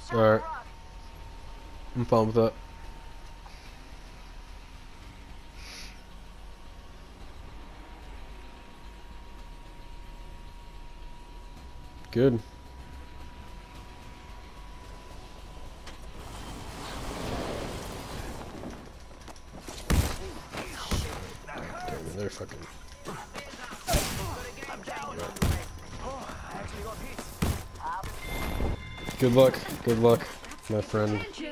Alright. I'm fine with that. Good. Damn it, they're fucking... Good luck, my friend.